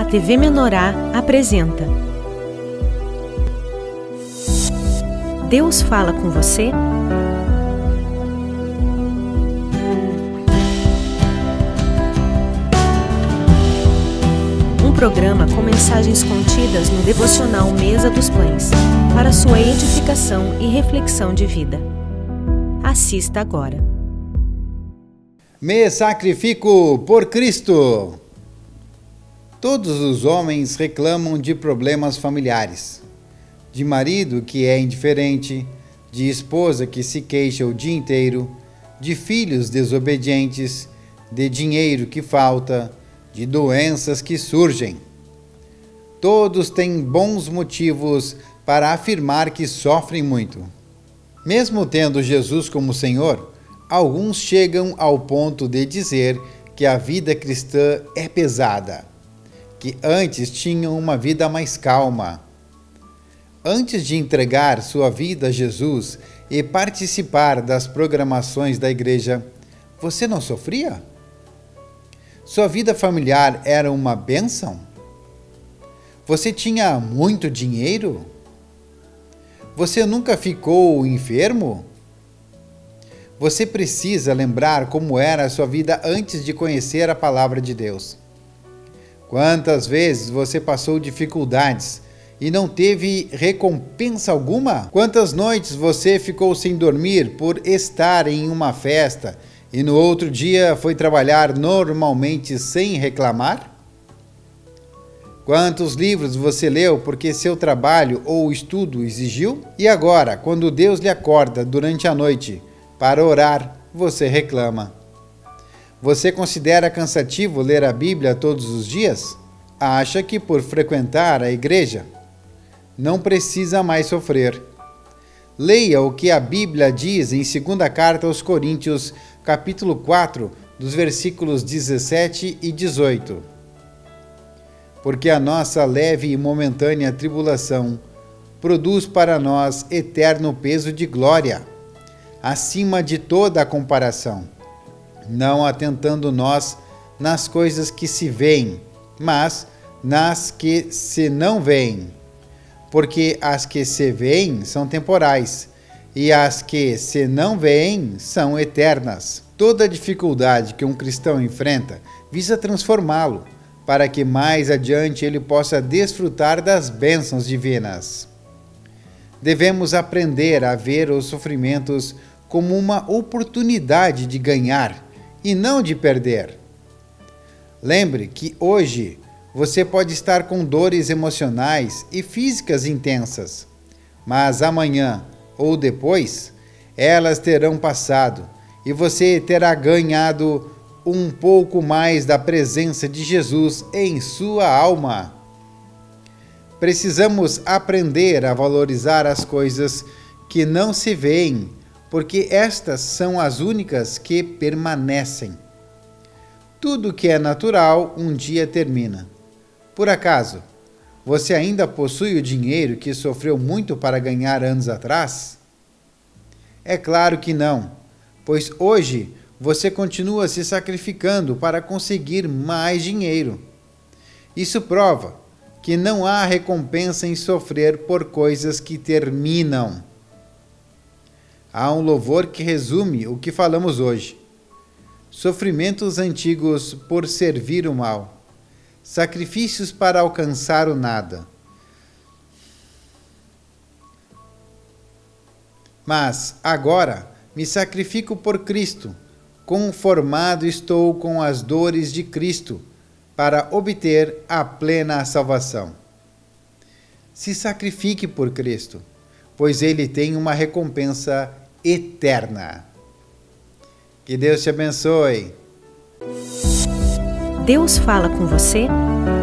TV Menorá apresenta Deus fala com você? Um programa com mensagens contidas no devocional Mesa dos Pães, para sua edificação e reflexão de vida. Assista agora. Me sacrifico por Cristo. Todos os homens reclamam de problemas familiares, de marido que é indiferente, de esposa que se queixa o dia inteiro, de filhos desobedientes, de dinheiro que falta, de doenças que surgem. Todos têm bons motivos para afirmar que sofrem muito. Mesmo tendo Jesus como Senhor, alguns chegam ao ponto de dizer que a vida cristã é pesada, que antes tinham uma vida mais calma. Antes de entregar sua vida a Jesus e participar das programações da igreja, você não sofria? Sua vida familiar era uma bênção? Você tinha muito dinheiro? Você nunca ficou enfermo? Você precisa lembrar como era a sua vida antes de conhecer a palavra de Deus. Quantas vezes você passou dificuldades e não teve recompensa alguma? Quantas noites você ficou sem dormir por estar em uma festa e no outro dia foi trabalhar normalmente sem reclamar? Quantos livros você leu porque seu trabalho ou estudo exigiu? E agora, quando Deus lhe acorda durante a noite para orar, você reclama. Você considera cansativo ler a Bíblia todos os dias? Acha que por frequentar a igreja não precisa mais sofrer. Leia o que a Bíblia diz em 2ª Carta aos Coríntios, capítulo 4, dos versículos 17 e 18. Porque a nossa leve e momentânea tribulação produz para nós eterno peso de glória, acima de toda a comparação, não atentando nós nas coisas que se veem, mas nas que se não veem. Porque as que se veem são temporais, e as que se não veem são eternas. Toda dificuldade que um cristão enfrenta visa transformá-lo, para que mais adiante ele possa desfrutar das bênçãos divinas. Devemos aprender a ver os sofrimentos como uma oportunidade de ganhar e não de perder. Lembre que hoje você pode estar com dores emocionais e físicas intensas, mas amanhã ou depois elas terão passado e você terá ganhado um pouco mais da presença de Jesus em sua alma. Precisamos aprender a valorizar as coisas que não se veem, porque estas são as únicas que permanecem. Tudo que é natural um dia termina. Por acaso, você ainda possui o dinheiro que sofreu muito para ganhar anos atrás? É claro que não, pois hoje você continua se sacrificando para conseguir mais dinheiro. Isso prova que não há recompensa em sofrer por coisas que terminam. Há um louvor que resume o que falamos hoje. Sofrimentos antigos por servir o mal, sacrifícios para alcançar o nada. Mas agora me sacrifico por Cristo, conformado estou com as dores de Cristo, para obter a plena salvação. Se sacrifique por Cristo, pois Ele tem uma recompensa eterna. Que Deus te abençoe. Deus fala com você?